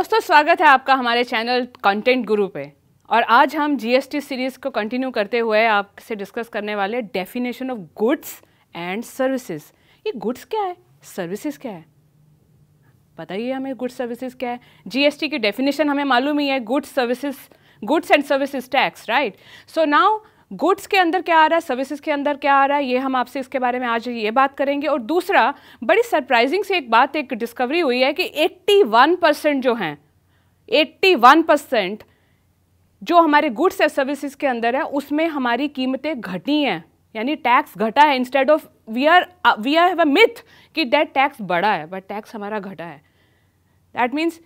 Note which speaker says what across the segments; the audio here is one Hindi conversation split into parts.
Speaker 1: दोस्तों स्वागत है आपका हमारे चैनल कंटेंट गुरु पे। और आज हम जीएसटी सीरीज को कंटिन्यू करते हुए आपसे डिस्कस करने वाले definition of goods and services. ये गुड्स क्या है, सर्विसेज क्या है, बताइए हमें। गुड्स सर्विसेज क्या है? जीएसटी की डेफिनेशन हमें मालूम ही है, goods services, goods and services tax, right. So now goods के अंदर क्या आ रहा है, सर्विसेज के अंदर क्या आ रहा है, ये हम आपसे इसके बारे में आज ये बात करेंगे। और दूसरा, बड़ी सरप्राइजिंग सी एक बात, एक डिस्कवरी हुई है कि 81% जो हैं, 81% जो हमारे गुड्स एंड सर्विसेज के अंदर है उसमें हमारी कीमतें घटी हैं, यानी टैक्स घटा है। Instead of we have a myth कि दैट टैक्स बढ़ा है, बट टैक्स हमारा घटा है। दैट मीन्स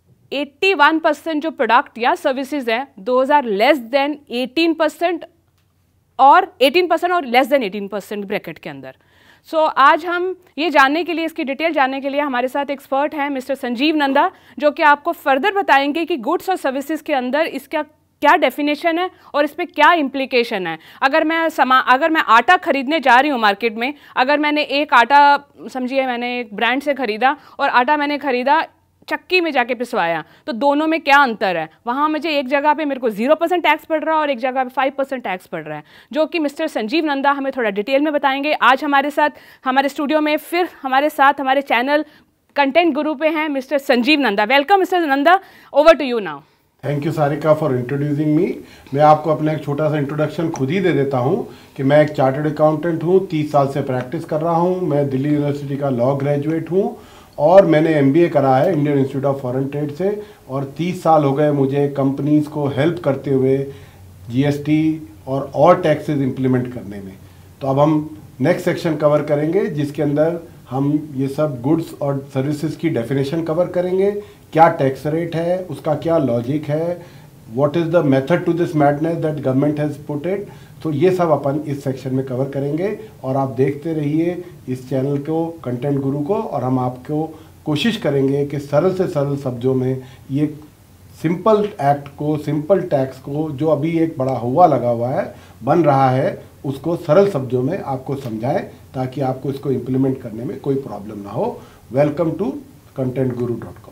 Speaker 1: 81% जो प्रोडक्ट या सर्विसेज है, दोज आर लेस देन 18% और 18% और लेस देन 18% ब्रैकेट के अंदर। सो आज हम ये जानने के लिए, इसकी डिटेल जानने के लिए हमारे साथ एक्सपर्ट हैं मिस्टर संजीव नंदा, जो कि आपको फर्दर बताएंगे कि गुड्स और सर्विसेज के अंदर इसका क्या डेफिनेशन है और इस पर क्या इम्प्लीकेशन है। अगर मैं आटा खरीदने जा रही हूँ मार्केट में, अगर मैंने एक आटा, समझिए मैंने एक ब्रांड से खरीदा और आटा मैंने खरीदा चक्की में जाके पिसवाया, तो दोनों में क्या अंतर है? वहाँ मुझे एक जगह पे मेरे को 0% टैक्स पड़ रहा है और एक जगह पे 5% टैक्स पड़ रहा है, जो कि मिस्टर संजीव नंदा हमें थोड़ा डिटेल में बताएंगे। आज हमारे साथ, हमारे स्टूडियो में, फिर हमारे साथ हमारे चैनल कंटेंट गुरु पे हैं mister Sanjeev Nanda. Welcome mister Nanda, over to you now.
Speaker 2: Thank you Sarika for introducing me. मैं आपको अपना एक छोटा सा इंट्रोडक्शन खुद ही दे देता हूँ कि मैं एक चार्टर्ड अकाउंटेंट हूँ, 30 साल से प्रैक्टिस कर रहा हूँ। मैं दिल्ली यूनिवर्सिटी का लॉ ग्रेजुएट हूँ और मैंने MBA करा है Indian institute of foreign trade से, और 30 साल हो गए मुझे कंपनीज को हेल्प करते हुए GST और टैक्सेस इंप्लीमेंट करने में। तो अब हम नेक्स्ट सेक्शन कवर करेंगे जिसके अंदर हम ये सब गुड्स और सर्विसेज की डेफिनेशन कवर करेंगे। क्या टैक्स रेट है, उसका क्या लॉजिक है, what is the method to this madness that government has put it. तो ये सब अपन इस सेक्शन में कवर करेंगे और आप देखते रहिए इस चैनल को, कंटेंट गुरु को, और हम आपको कोशिश करेंगे कि सरल से सरल शब्दों में ये सिंपल एक्ट को, सिंपल टैक्स को, जो अभी एक बड़ा हुआ लगा हुआ है, बन रहा है, उसको सरल शब्दों में आपको समझाएं ताकि आपको इसको इम्प्लीमेंट करने में कोई प्रॉब्लम ना हो। Welcome to contentguru.com।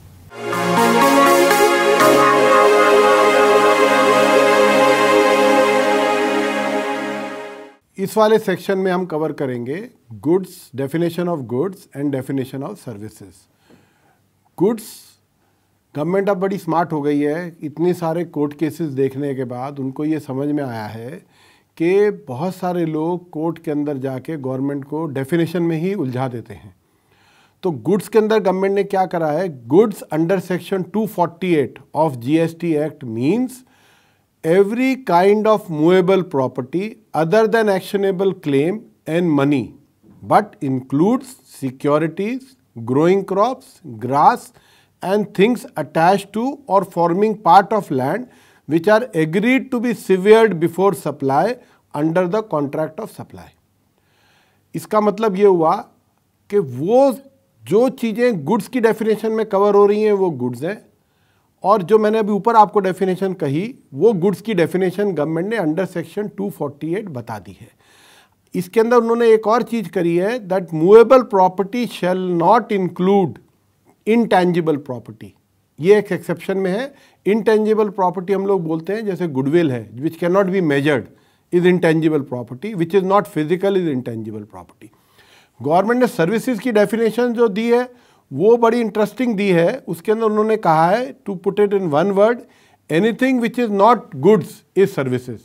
Speaker 2: इस वाले सेक्शन में हम कवर करेंगे goods, definition of goods and definition of services. Goods, government अब बड़ी स्मार्ट हो गई है। इतने सारे कोर्ट केसेस देखने के बाद उनको ये समझ में आया है कि बहुत सारे लोग कोर्ट के अंदर जाके गवर्नमेंट को डेफिनेशन में ही उलझा देते हैं। तो गुड्स के अंदर गवर्नमेंट ने क्या करा है, goods under section 248 of GST act means every kind of movable property other than actionable claim and money, but includes securities, growing crops, grass and things attached to or forming part of land which are agreed to be severed before supply under the contract of supply। इसका मतलब ये हुआ कि वो जो चीज़ें गुड्स की डेफिनेशन में कवर हो रही हैं वो गुड्स हैं, और जो मैंने अभी ऊपर आपको डेफिनेशन कही वो गुड्स की डेफिनेशन गवर्नमेंट ने अंडर सेक्शन 248 बता दी है। इसके अंदर उन्होंने एक और चीज़ करी है, that movable property shall not include intangible property. ये एक एक्सेप्शन में है। इनटेंजिबल प्रॉपर्टी हम लोग बोलते हैं, जैसे गुडविल है, which can not be measured is intangible property, which is not physical is intangible property. Government ने सर्विसेज की डेफिनेशन जो दी है वो बड़ी इंटरेस्टिंग दी है। उसके अंदर उन्होंने कहा है, to put it in one word, anything which is not goods is services.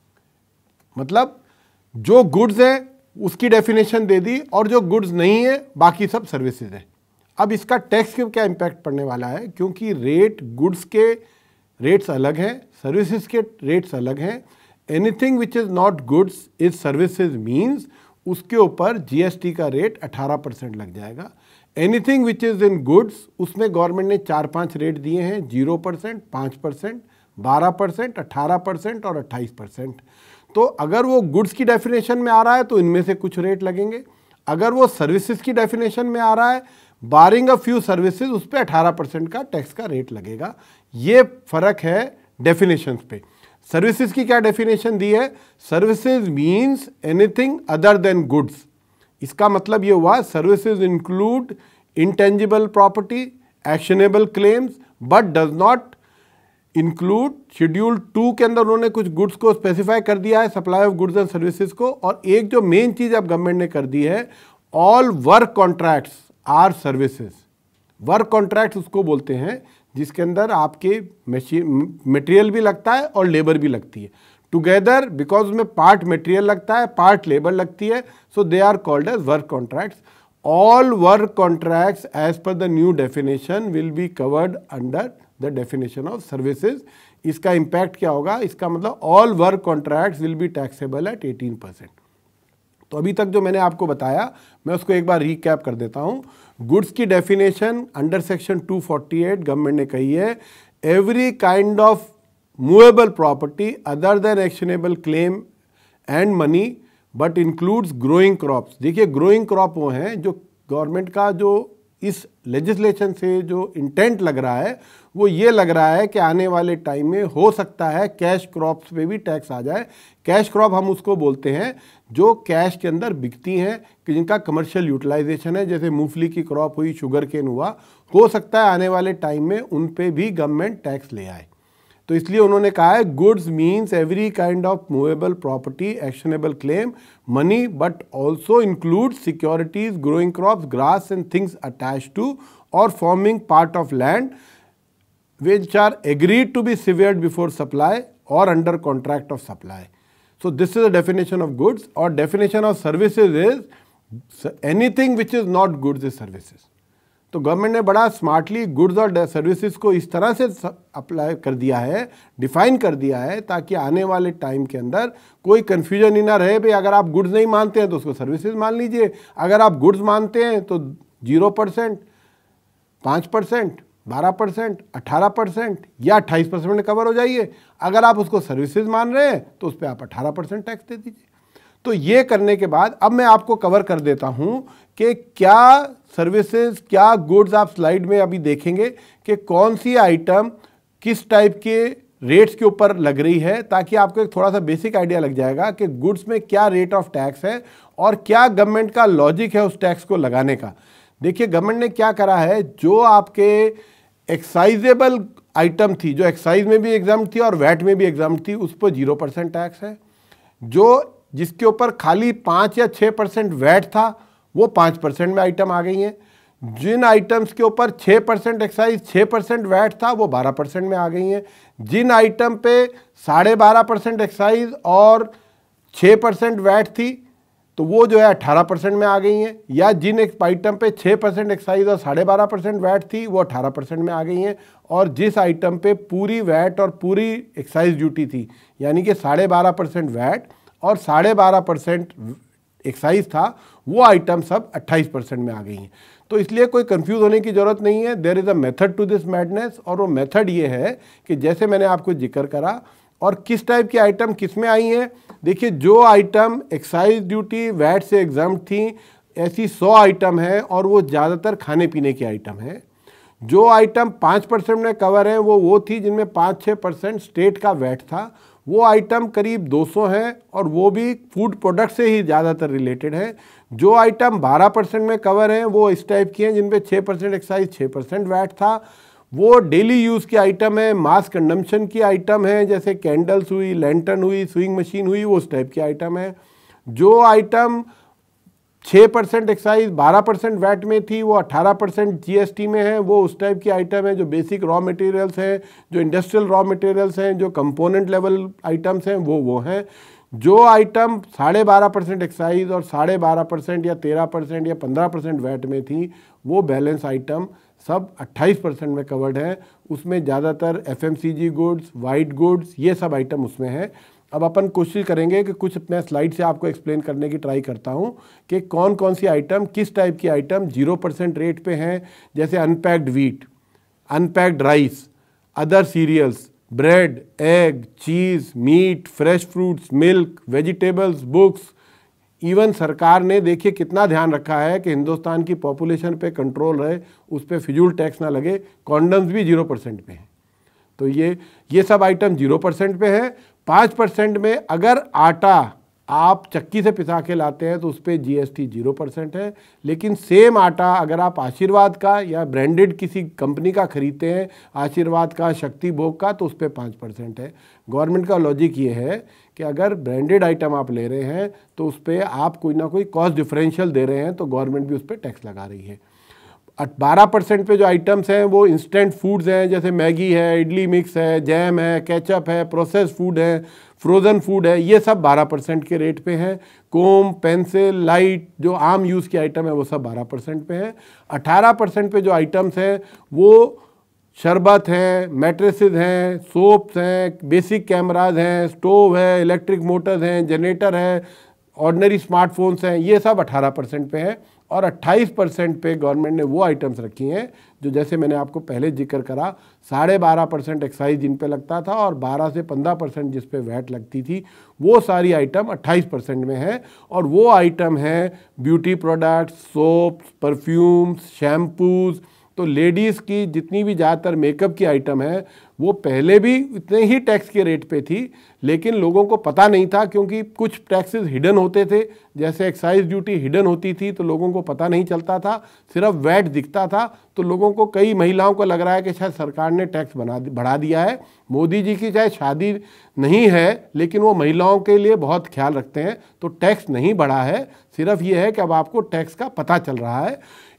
Speaker 2: मतलब जो गुड्स है उसकी डेफिनेशन दे दी और जो गुड्स नहीं है बाकी सब सर्विसेज है। अब इसका टैक्स के क्या इम्पैक्ट पड़ने वाला है, क्योंकि रेट गुड्स के रेट्स अलग हैं, सर्विसेज के रेट्स अलग हैं। Anything which is not goods is services means उसके ऊपर GST का रेट 18% लग जाएगा। Anything which is in goods, उसमें गवर्नमेंट ने 4-5 रेट दिए हैं, 0%, 5%, 12%, 18% और 28%। तो अगर वो गुड्स की डेफिनेशन में आ रहा है तो इनमें से कुछ रेट लगेंगे, अगर वो सर्विसेज की डेफिनेशन में आ रहा है, बारिंग अ फ्यू सर्विसेज, उस पर 18% का टैक्स का रेट लगेगा। ये फ़र्क है डेफिनेशंस पे। सर्विसेज की क्या डेफिनेशन दी है, services means anything other than goods. इसका मतलब ये हुआ services include intangible property, actionable claims, but does not include schedule 2 के अंदर उन्होंने कुछ गुड्स को स्पेसिफाई कर दिया है, supply of goods and services को। और एक जो मेन चीज अब गवर्नमेंट ने कर दी है, all work contracts are services. Work contracts उसको बोलते हैं जिसके अंदर आपके मटेरियल भी लगता है और लेबर भी लगती है टुगेदर, बिकॉज उसमें पार्ट मटेरियल लगता है, पार्ट लेबर लगती है, so they are called as work contracts. All work contracts as per the new definition will be covered under the definition of services. इसका इंपैक्ट क्या होगा? इसका मतलब all work contracts will be taxable at 18%। तो अभी तक जो मैंने आपको बताया मैं उसको एक बार रीकैप कर देता हूँ। गुड्स की डेफिनेशन अंडर सेक्शन 248 गवर्नमेंट ने कही है, every kind of movable property other than actionable claim and money but includes growing crops. देखिए ग्रोइंग क्रॉप वो हैं जो गवर्नमेंट का जो इस लेजिस्लेशन से जो इंटेंट लग रहा है वो ये लग रहा है कि आने वाले टाइम में हो सकता है कैश क्रॉप्स पे भी टैक्स आ जाए। कैश क्रॉप हम उसको बोलते हैं जो कैश के अंदर बिकती हैं, कि जिनका कमर्शियल यूटिलाइजेशन है, जैसे मूंगफली की क्रॉप हुई, शुगर केन हुआ, हो सकता है आने वाले टाइम में उन पे भी गवर्नमेंट टैक्स ले आए। तो इसलिए उन्होंने कहा है goods means every kind of movable property, actionable claim, money, but also include securities, growing crops, grass and things attach to or forming part of land which are agreed to be severed before supply or under contract of supply. So this is the definition of goods, or definition of services is anything which is not goods is services. तो गवर्नमेंट ने बड़ा स्मार्टली गुड्स और सर्विसेज को इस तरह से अप्लाई कर दिया है, डिफाइन कर दिया है, ताकि आने वाले टाइम के अंदर कोई कन्फ्यूजन ही ना रहे। भाई अगर आप गुड्स नहीं मानते हैं तो उसको सर्विसेज मान लीजिए, अगर आप गुड्स मानते हैं तो 0%, 5%, 12%, 18% या 28% में कवर हो जाइए। अगर आप उसको सर्विसेज मान रहे हैं तो उस पर आप 18% टैक्स दे दीजिए। तो ये करने के बाद अब मैं आपको कवर कर देता हूं कि क्या सर्विसेज, क्या गुड्स, आप स्लाइड में अभी देखेंगे कि कौन सी आइटम किस टाइप के रेट्स के ऊपर लग रही है, ताकि आपको एक थोड़ा सा बेसिक आइडिया लग जाएगा कि गुड्स में क्या रेट ऑफ टैक्स है और क्या गवर्नमेंट का लॉजिक है उस टैक्स को लगाने का। देखिए गवर्नमेंट ने क्या करा है, जो आपके एक्साइजेबल आइटम थी, जो एक्साइज में भी एग्जाम थी और वैट में भी एग्जाम थी, उस पर 0% टैक्स है। जो जिसके ऊपर खाली 5 या 6% वैट था वो 5% में आइटम आ गई हैं। जिन आइटम्स के ऊपर 6% एक्साइज, 6% वैट था वो 12% में आ गई हैं। जिन आइटम पे 12.5% एक्साइज और 6% वैट थी तो वो जो है 18% में आ गई हैं। या जिन एक आइटम पे 6% एक्साइज और 12.5% वैट थी वो 18% में आ गई हैं। और जिस आइटम पे पूरी वैट और पूरी एक्साइज ड्यूटी थी, यानी कि 12.5% वैट और 12.5% एक्साइज था, वो आइटम सब 28% में आ गई हैं। तो इसलिए कोई कंफ्यूज होने की ज़रूरत नहीं है। There is a method to this madness, और वो मेथड ये है कि जैसे मैंने आपको जिक्र करा, और किस टाइप की आइटम किस में आई हैं। देखिए जो आइटम एक्साइज ड्यूटी वैट से एग्जाम्प्ट थी, ऐसी 100 आइटम है और वो ज़्यादातर खाने पीने की आइटम है। जो आइटम 5% में कवर है वो थी जिनमें 5-6% स्टेट का वैट था। वो आइटम करीब 200 हैं और वो भी फूड प्रोडक्ट से ही ज़्यादातर रिलेटेड है। जो आइटम 12% में कवर हैं वो इस टाइप की हैं जिन पे 6% एक्साइज, 6% वैट था। वो डेली यूज़ की आइटम है, मास कंजम्पशन की आइटम है, जैसे कैंडल्स हुई, लैंटर्न हुई, स्विंग मशीन हुई, वो उस टाइप की आइटम है। जो आइटम 6% एक्साइज, 12% वैट में थी, वो 18% GST में है, वो उस टाइप की आइटम है। जो बेसिक रॉ मटेरियल्स हैं, जो इंडस्ट्रियल रॉ मटेरियल्स हैं, जो कंपोनेंट लेवल आइटम्स हैं, वो हैं। जो आइटम 12.5% एक्साइज और 12.5% या 13% या 15% वैट में थी, वो बैलेंस आइटम सब 28% में कवर्ड है। उसमें ज़्यादातर FMCG गुड्स, वाइट गुड्स, ये सब आइटम उसमें है। अब अपन कोशिश करेंगे कि कुछ मैं स्लाइड से आपको एक्सप्लेन करने की ट्राई करता हूं कि कौन कौन सी आइटम, किस टाइप की आइटम 0% रेट पे हैं, जैसे unpacked wheat, unpacked rice, other cereals, bread, egg, cheese, meat, fresh fruits, milk, vegetables, books. Even सरकार ने देखिए कितना ध्यान रखा है कि हिंदुस्तान की पॉपुलेशन पे कंट्रोल रहे, उस पर फिजूल टैक्स ना लगे। कॉन्डम्स भी 0% पे हैं। तो ये सब आइटम 0% पे है। 5% में अगर आटा आप चक्की से पिसा के लाते हैं तो उस पर GST 0% है, लेकिन सेम आटा अगर आप आशीर्वाद का या ब्रांडेड किसी कंपनी का खरीदते हैं, आशीर्वाद का, शक्ति भोग का, तो उस पर 5% है। गवर्नमेंट का लॉजिक ये है कि अगर ब्रांडेड आइटम आप ले रहे हैं तो उस पर आप कोई ना कोई कॉस्ट डिफरेंशियल दे रहे हैं, तो गवर्नमेंट भी उस पर टैक्स लगा रही है। 12% पे जो आइटम्स हैं वो इंस्टेंट फूड्स हैं, जैसे मैगी है, इडली मिक्स है, जैम है, केचप है, प्रोसेस फूड है, फ्रोज़न फूड है, ये सब 12% के रेट पे हैं। कोम, पेंसिल, लाइट, जो आम यूज़ के आइटम है वो सब 12% पे हैं। 18% पे जो आइटम्स हैं वो शरबत हैं, मैट्रेसेस हैं, सोप्स हैं, बेसिक कैमराज हैं, स्टोव है, इलेक्ट्रिक मोटर्स हैं, जनरेटर है, ऑर्डिनरी स्मार्टफोन्स हैं, ये सब 18% पे हैं। और 28% पे गवर्नमेंट ने वो आइटम्स रखी हैं जो, जैसे मैंने आपको पहले जिक्र करा, 12.5% एक्साइज जिन पे लगता था और 12 से 15% जिस पे वैट लगती थी, वो सारी आइटम 28% में है। और वो आइटम हैं beauty products, soaps, perfumes, shampoos. तो लेडीज़ की जितनी भी ज़्यादातर मेकअप की आइटम है वो पहले भी इतने ही टैक्स के रेट पे थी, लेकिन लोगों को पता नहीं था, क्योंकि कुछ टैक्सेस हिडन होते थे, जैसे एक्साइज ड्यूटी हिडन होती थी तो लोगों को पता नहीं चलता था, सिर्फ वैट दिखता था। तो लोगों को, कई महिलाओं को लग रहा है कि शायद सरकार ने टैक्स बढ़ा दिया है। मोदी जी की चाहे शादी नहीं है, लेकिन वो महिलाओं के लिए बहुत ख्याल रखते हैं, तो टैक्स नहीं बढ़ा है, सिर्फ ये है कि अब आपको टैक्स का पता चल रहा है।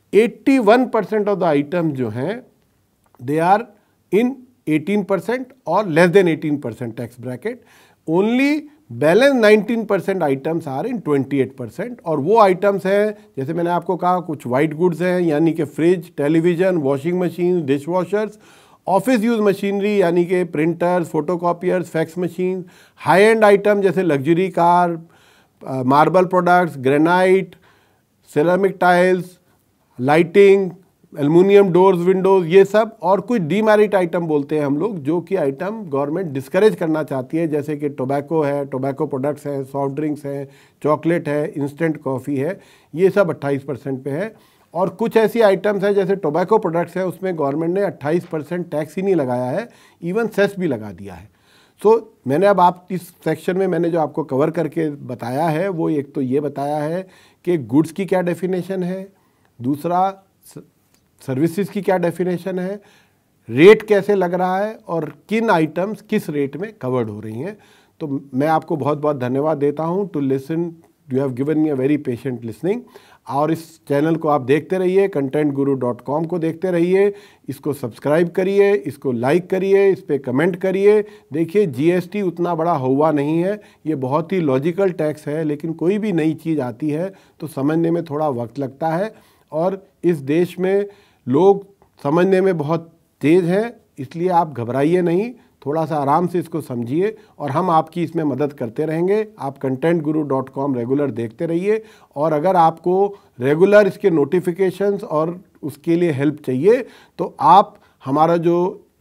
Speaker 2: 81% ऑफ द आइटम्स जो हैं दे आर इन 18% और less than 18% tax bracket. Only balance 19% items are in 28%। और वो आइटम्स हैं, जैसे मैंने आपको कहा, कुछ वाइट गुड्स हैं, यानी कि fridge, television, washing machine, dish washers, office use machinery यानी कि printers, photocopiers, fax machine, high end item जैसे luxury car, marble products, granite, ceramic tiles, lighting, aluminium doors, windows, ये सब। और कुछ डीमेरिट आइटम बोलते हैं हम लोग, जो कि आइटम गवर्नमेंट डिस्करेज करना चाहती है, जैसे कि टोबैको है, टोबैको प्रोडक्ट्स हैं, सॉफ्ट ड्रिंक्स हैं, चॉकलेट है, इंस्टेंट कॉफ़ी है, ये सब 28% पे है। और कुछ ऐसी आइटम्स हैं जैसे टोबैको प्रोडक्ट्स है, उसमें गवर्नमेंट ने 28% टैक्स ही नहीं लगाया है, इवन सेस भी लगा दिया है। मैंने अब आप इस सेक्शन में मैंने जो आपको कवर करके बताया है वो एक तो ये बताया है कि गुड्स की क्या डेफिनेशन है, दूसरा सर्विसेज की क्या डेफिनेशन है, रेट कैसे लग रहा है और किन आइटम्स किस रेट में कवर्ड हो रही हैं। तो मैं आपको बहुत बहुत धन्यवाद देता हूं to listen, you have given me a very patient listening. और इस चैनल को आप देखते रहिए, contentguru.com को देखते रहिए, इसको सब्सक्राइब करिए, इसको लाइक करिए, इस पर कमेंट करिए। देखिए GST उतना बड़ा हुआ नहीं है, ये बहुत ही लॉजिकल टैक्स है, लेकिन कोई भी नई चीज़ आती है तो समझने में थोड़ा वक्त लगता है, और इस देश में लोग समझने में बहुत तेज़ हैं, इसलिए आप घबराइए नहीं, थोड़ा सा आराम से इसको समझिए और हम आपकी इसमें मदद करते रहेंगे। आप contentguru.com रेगुलर देखते रहिए, और अगर आपको रेगुलर इसके नोटिफिकेशंस और उसके लिए हेल्प चाहिए तो आप हमारा जो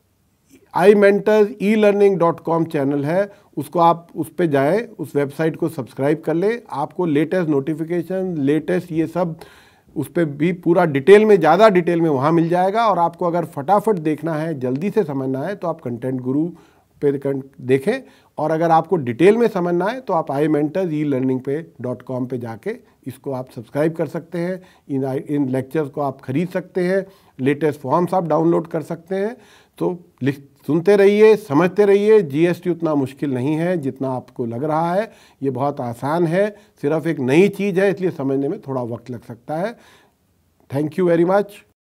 Speaker 2: imentors-e-learning.com चैनल है उसको आप उस पर जाएँ, उस वेबसाइट को सब्सक्राइब कर लें। आपको लेटेस्ट नोटिफिकेशन, लेटेस्ट ये सब उस पर भी पूरा डिटेल में, ज़्यादा डिटेल में वहाँ मिल जाएगा। और आपको अगर फटाफट देखना है, जल्दी से समझना है, तो आप कंटेंट गुरु पे देखें, और अगर आपको डिटेल में समझना है तो आप imentors-e-learning.com पे जाके इसको आप सब्सक्राइब कर सकते हैं। इन लेक्चर्स को आप खरीद सकते हैं, लेटेस्ट फॉर्म्स आप डाउनलोड कर सकते हैं। तो सुनते रहिए, समझते रहिए। GST उतना मुश्किल नहीं है जितना आपको लग रहा है, ये बहुत आसान है, सिर्फ एक नई चीज़ है, इसलिए समझने में थोड़ा वक्त लग सकता है। Thank you very much.